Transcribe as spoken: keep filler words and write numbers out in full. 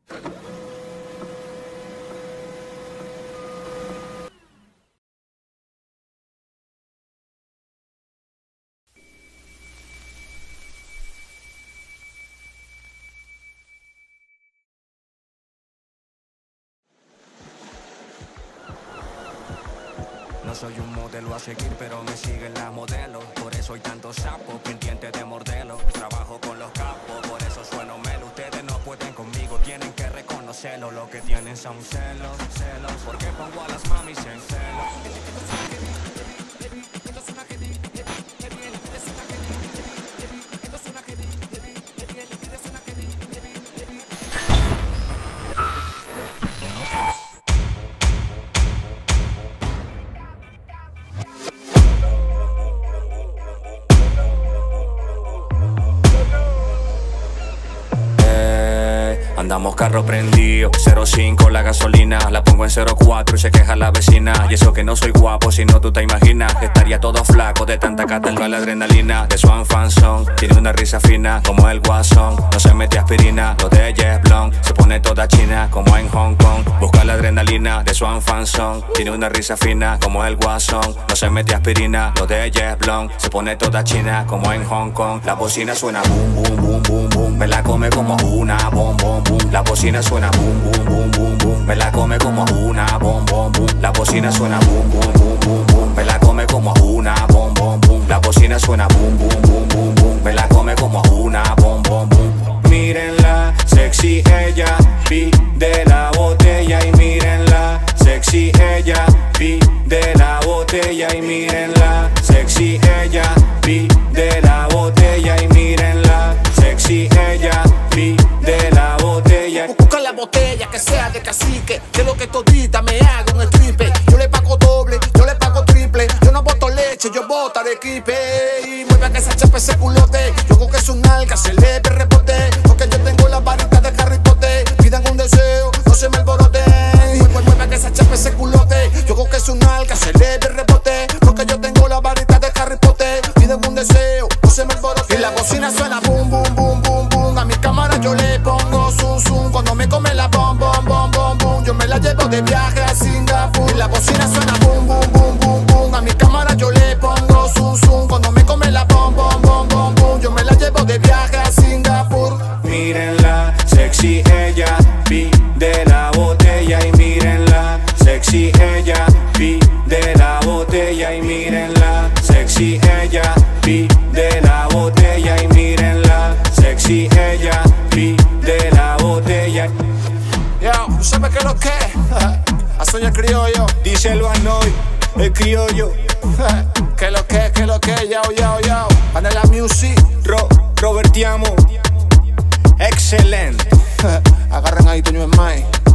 No soy un modelo a seguir, pero me siguen las modelos. Por eso hay tantos sapos pendientes de mordelos. Trabajo con los capos, por eso sueno melo. Ustedes no pueden conmigo, tienen que reconocerlo. Lo que tienen son celos, celos. Porque pongo a las mamis en celos. Andamos carro prendido, cero cinco la gasolina, la pongo en cero cuatro y se queja la vecina. Y eso que no soy guapo, si no tú te imaginas que estaría todo flaco de tanta catalga. La adrenalina de Swan Fanson tiene una risa fina como el guasón. No se mete aspirina, lo de ella es blond. Se pone toda china como en Hong Kong. Busca la adrenalina de Swan Fanson, tiene una risa fina como el guasón. No se mete aspirina, lo de ella es blond. Se pone toda china como en Hong Kong. La bocina suena boom, boom, boom, boom, boom. Me la come como una bom, bom, boom. La bocina suena boom, boom, boom, boom, boom. Me la come como una bom, bom, boom. La bocina suena boom, boom, boom, boom, boom. Me la come como una bom, bom, boom. La bocina suena boom, boom, boom, boom, boom. Me la come como una bom, bom, boom. Mírenla, sexy ella, pide la botella y mírenla, sexy ella, pide la botella y mírenla, sexy ella, pide la botella y mírenla, sexy ella, pide la botella. Busca la botella que sea de cacique, que lo que todita me haga un stripper. Yo le pago doble, yo le pago triple. Yo no boto leche, yo boto arequipe. Y mueve que se chape ese culote. Yo creo que es un nalga, se le ve rebote. Porque yo tengo las varitas de Harry Potter. Pidan un deseo, no se me alboroten. Mueve, mueve que se chape ese culote. Yo creo que es un nalga, se le ve rebote. Porque yo tengo las varitas de Harry Potter. Piden un deseo, no se me alboroten. Y la bocina suena boom, boom, boom, boom, boom. A mi cámara yo le pongo zoom, zoom. Cuando me come la bom, bom, bom, bom, boom. Yo me la llevo de viaje a Singapur. Y la bocina suena boom, boom, boom, boom, boom. A mi cámara yo le pongo zoom, zoom. Cuando me come la bom, bom, bom, bom, boom. Yo me la llevo de viaje a Singapur. Mírenla, sexy ella, pide la botella y mírenla, sexy ella, pide la botella y mírenla, sexy ella, pide la botella y mírenla, sexy ella, pide la botella. Yo, ¿tú sabes qué es lo que es? A Soñar Criollo. Díselo a Noy, el criollo. ¿Qué es lo que es? ¿Qué es lo que es? Yo, yo, yo. Panela Music. Ro, Robertiamo. Excelente. Agarren ahí, Toño es Mike.